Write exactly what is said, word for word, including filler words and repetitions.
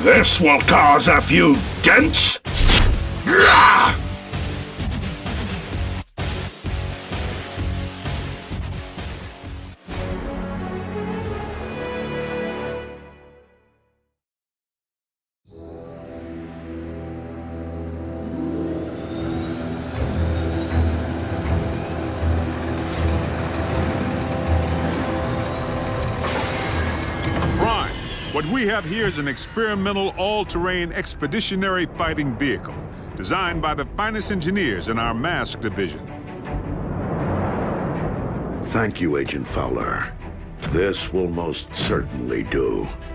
This will cause a few dents. Rah! What we have here is an experimental all-terrain expeditionary fighting vehicle designed by the finest engineers in our mask division. Thank you, Agent Fowler. This will most certainly do.